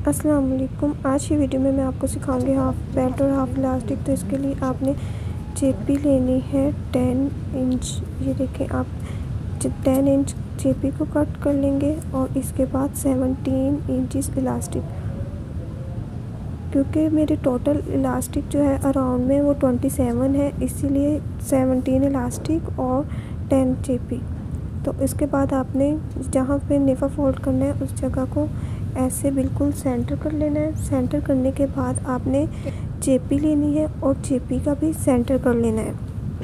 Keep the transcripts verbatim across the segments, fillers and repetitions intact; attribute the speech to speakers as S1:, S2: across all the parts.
S1: अस्सलाम वालेकुम। आज की वीडियो में मैं आपको सिखाऊंगी हाफ बेल्ट और हाफ इलास्टिक। तो इसके लिए आपने चेपी लेनी है टेन इंच। ये देखें, आप टेन इंच चेपी को कट कर लेंगे और इसके बाद सेवनटीन इंचेस इलास्टिक, क्योंकि मेरे टोटल इलास्टिक जो है अराउंड में वो ट्वेंटी सेवन है, इसीलिए सेवनटीन इलास्टिक और टेन चेपी। तो इसके बाद आपने जहाँ पे नेफा फोल्ड करना है उस जगह को ऐसे बिल्कुल सेंटर कर लेना है। सेंटर करने के बाद आपने चेपी लेनी है और चेपी का भी सेंटर कर लेना है,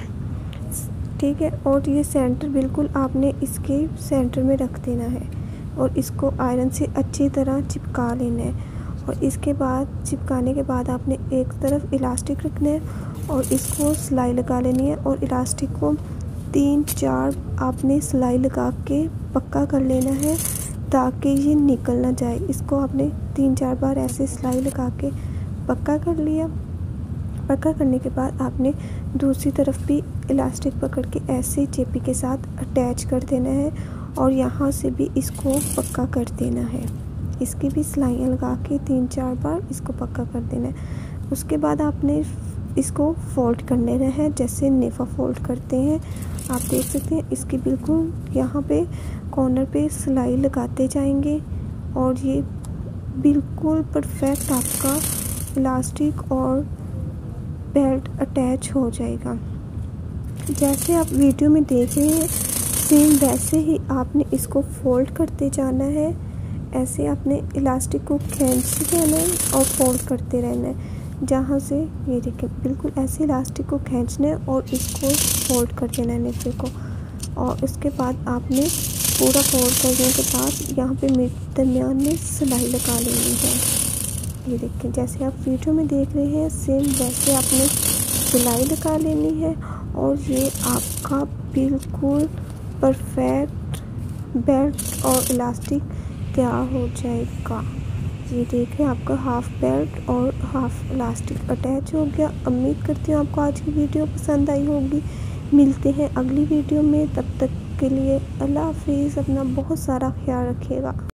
S1: ठीक है। और ये सेंटर बिल्कुल आपने इसके सेंटर में रख देना है और इसको आयरन से अच्छी तरह चिपका लेना है। और इसके बाद चिपकाने के बाद आपने एक तरफ इलास्टिक रखना है और इसको सिलाई लगा लेनी है और इलास्टिक को तीन चार आपने सिलाई लगा के पक्का कर लेना है ताकि ये निकल ना जाए। इसको आपने तीन चार बार ऐसे सिलाई लगा के पक्का कर लिया। पक्का करने के बाद आपने दूसरी तरफ भी इलास्टिक पकड़ के ऐसे चेपी के साथ अटैच कर देना है और यहाँ से भी इसको पक्का कर देना है। इसकी भी सिलाइयाँ लगा के तीन चार बार इसको पक्का कर देना है। उसके बाद आपने इसको फोल्ड कर लेना है जैसे नेफा फोल्ड करते हैं। आप देख सकते हैं इसकी बिल्कुल यहाँ पे कॉर्नर पे सिलाई लगाते जाएंगे और ये बिल्कुल परफेक्ट आपका इलास्टिक और बेल्ट अटैच हो जाएगा। जैसे आप वीडियो में देख रहे हैं सेम वैसे ही आपने इसको फोल्ड करते जाना है। ऐसे आपने इलास्टिक को खींचते रहना है और फोल्ड करते रहना है। जहाँ से ये देखें बिल्कुल ऐसे इलास्टिक को खींचना है और इसको फोल्ड कर देना है नीचे को। और उसके बाद आपने पूरा फोल्ड करने के बाद यहाँ पे दरमियान में सिलाई लगा लेनी है। ये देखें जैसे आप वीडियो में देख रहे हैं सेम वैसे आपने सिलाई लगा लेनी है और ये आपका बिल्कुल परफेक्ट बेल्ट और इलास्टिक तैयार हो जाएगा। ये देखें आपका हाफ बेल्ट और हाफ इलास्टिक अटैच हो गया। उम्मीद करती हूँ आपको आज की वीडियो पसंद आई होगी। मिलते हैं अगली वीडियो में, तब तक के लिए अल्लाह हाफिज़। अपना बहुत सारा ख्याल रखिएगा।